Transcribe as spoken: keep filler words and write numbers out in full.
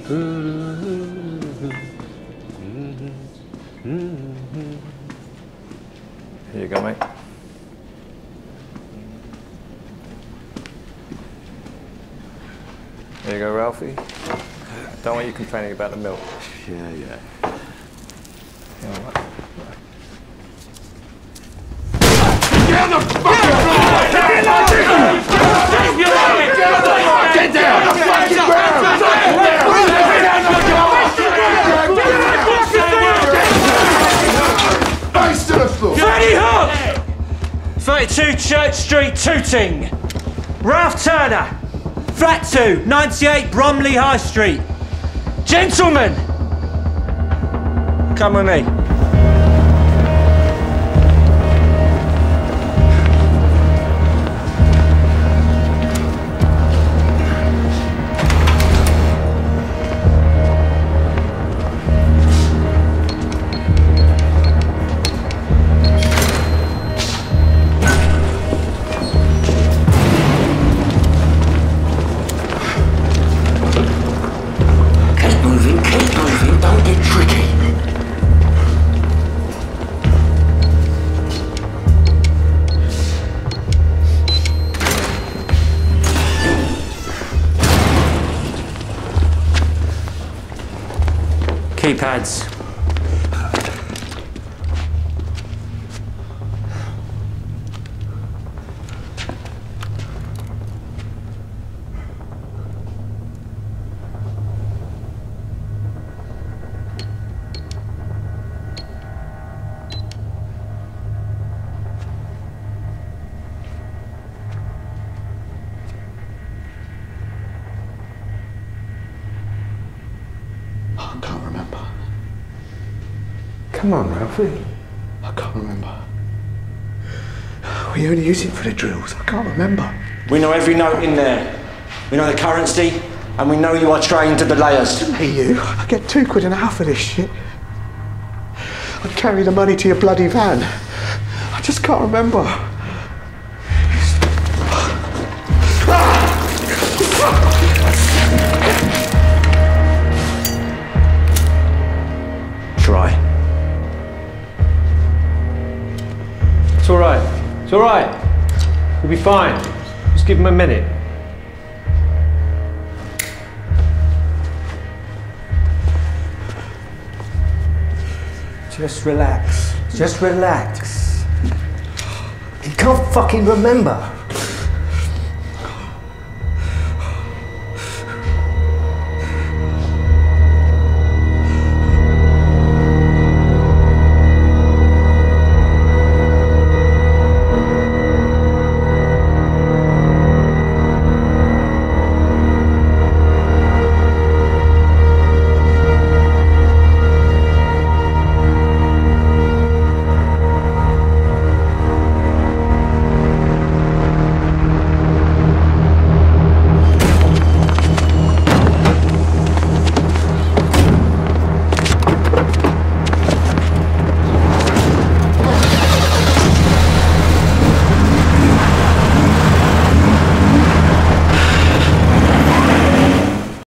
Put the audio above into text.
Here you go, mate. There you go, Ralphie. Don't want you complaining about the milk. Yeah, yeah. Yeah, all right. Get on the fucking floor! Get down! Get down! The fucking ground! Face to the floor! Freddie Hook! thirty-two Church Street, Tooting. Ralph Turner. Flat two, ninety-eight Bromley High Street. Gentlemen! Come with me. Keypads. I can't remember. Come on, Ralphie. I can't remember. We only use it for the drills. I can't remember. We know every note in there. We know the currency, and we know you are trained to the layers. Hey, you. I get two quid an hour for this shit. I'd carry the money to your bloody van. I just can't remember. Try. It's all right. It's all right. We'll be fine. Just give him a minute. Just relax. Just relax. He can't fucking remember.